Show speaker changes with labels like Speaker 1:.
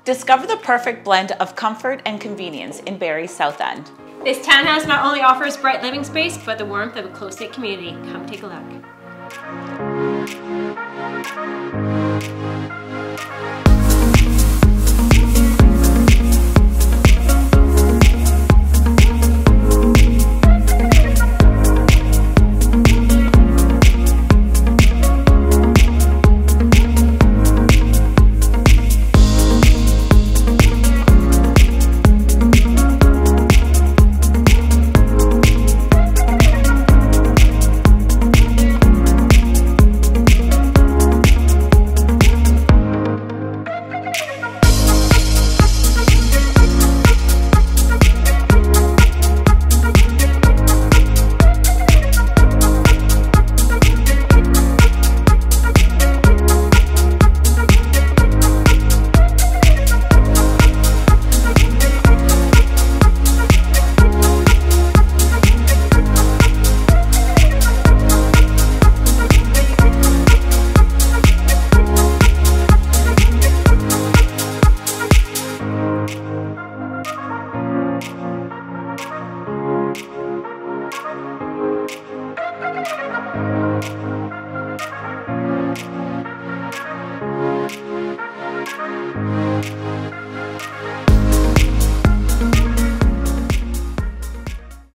Speaker 1: Discover the perfect blend of comfort and convenience in Barrie's South End.
Speaker 2: This townhouse not only offers bright living space, but the warmth of a close-knit community. Come take a look.